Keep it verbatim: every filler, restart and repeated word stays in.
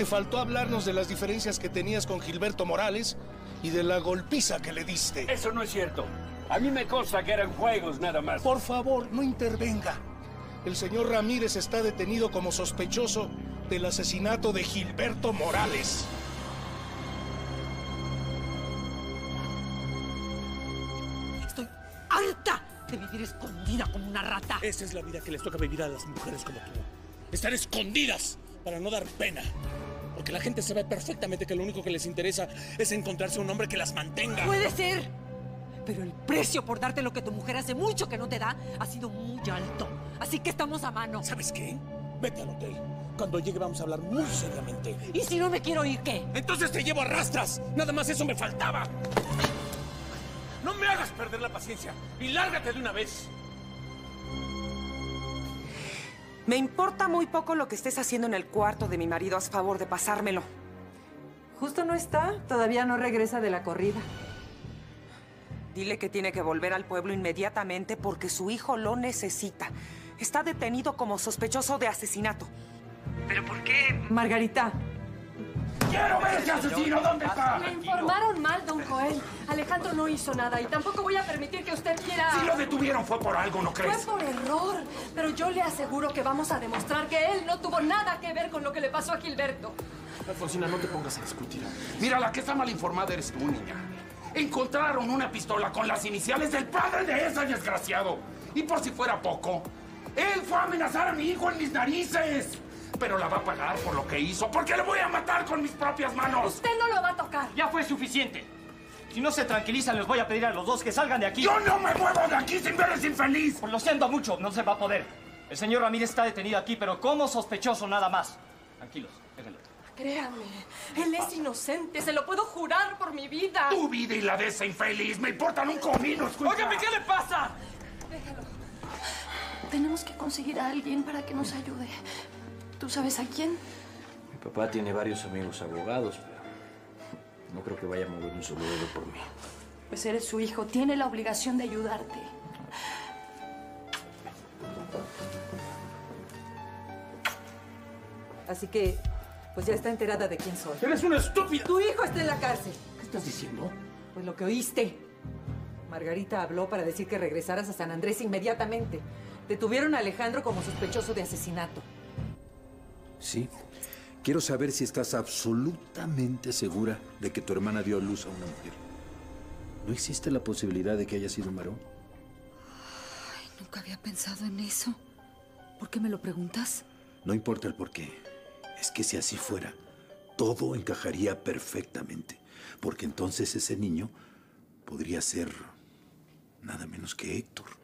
te faltó hablarnos de las diferencias que tenías con Gilberto Morales y de la golpiza que le diste. Eso no es cierto. A mí me consta que eran juegos nada más. Por favor, no intervenga. El señor Ramírez está detenido como sospechoso del asesinato de Gilberto Morales. Estoy harta de vivir escondida como una rata. Esa es la vida que les toca vivir a las mujeres como tú. Estar escondidas para no dar pena. Porque la gente sabe perfectamente que lo único que les interesa es encontrarse un hombre que las mantenga. Puede ser, pero el precio por darte lo que tu mujer hace mucho que no te da ha sido muy alto. Así que estamos a mano. ¿Sabes qué? Vete al hotel. Cuando llegue vamos a hablar muy seriamente. ¿Y si no me quiero ir, qué? Entonces te llevo a rastras. Nada más eso me faltaba. No me hagas perder la paciencia y lárgate de una vez. Me importa muy poco lo que estés haciendo en el cuarto de mi marido. Haz favor de pasármelo. Justo no está. Todavía no regresa de la corrida. Dile que tiene que volver al pueblo inmediatamente porque su hijo lo necesita. Está detenido como sospechoso de asesinato. ¿Pero por qué? Margarita. ¡Quiero ver ese asesino! ¿Dónde está? Me informaron mal, don Joel. Alejandro no hizo nada y tampoco voy a permitir que usted quiera... Si lo detuvieron fue por algo, ¿no crees? Fue por error. Pero yo le aseguro que vamos a demostrar que él no tuvo nada que ver con lo que le pasó a Gilberto. Alfonsina, no te pongas a discutir. Mira, la que está mal informada eres tú, niña. Encontraron una pistola con las iniciales del padre de ese desgraciado. Y por si fuera poco, él fue a amenazar a mi hijo en mis narices. Pero la va a pagar por lo que hizo, porque le voy a matar con mis propias manos. Usted no lo va a tocar. Ya fue suficiente. Si no se tranquilizan, les voy a pedir a los dos que salgan de aquí. ¡Yo no me muevo de aquí sin verles infeliz! Pues lo siento mucho, no se va a poder. El señor Ramírez está detenido aquí, pero como sospechoso nada más. Tranquilos, déjenlo. Créame, él es inocente, se lo puedo jurar por mi vida. Tu vida y la de ese infeliz me importan un comino, escucha. ¡Óigame, qué le pasa! Déjalo. Tenemos que conseguir a alguien para que nos ayude. ¿Tú sabes a quién? Mi papá tiene varios amigos abogados, pero no creo que vaya a mover un solo dedo por mí. Pues eres su hijo, tiene la obligación de ayudarte. Así que, pues ya está enterada de quién soy. ¡Eres una estúpida! Tu hijo está en la cárcel. ¿Qué estás diciendo? Pues lo que oíste. Margarita habló para decir que regresaras a San Andrés inmediatamente. Detuvieron a Alejandro como sospechoso de asesinato. Sí. Quiero saber si estás absolutamente segura de que tu hermana dio a luz a una mujer. ¿No existe la posibilidad de que haya sido un varón? Ay, nunca había pensado en eso. ¿Por qué me lo preguntas? No importa el por qué. Es que si así fuera, todo encajaría perfectamente. Porque entonces ese niño podría ser nada menos que Héctor.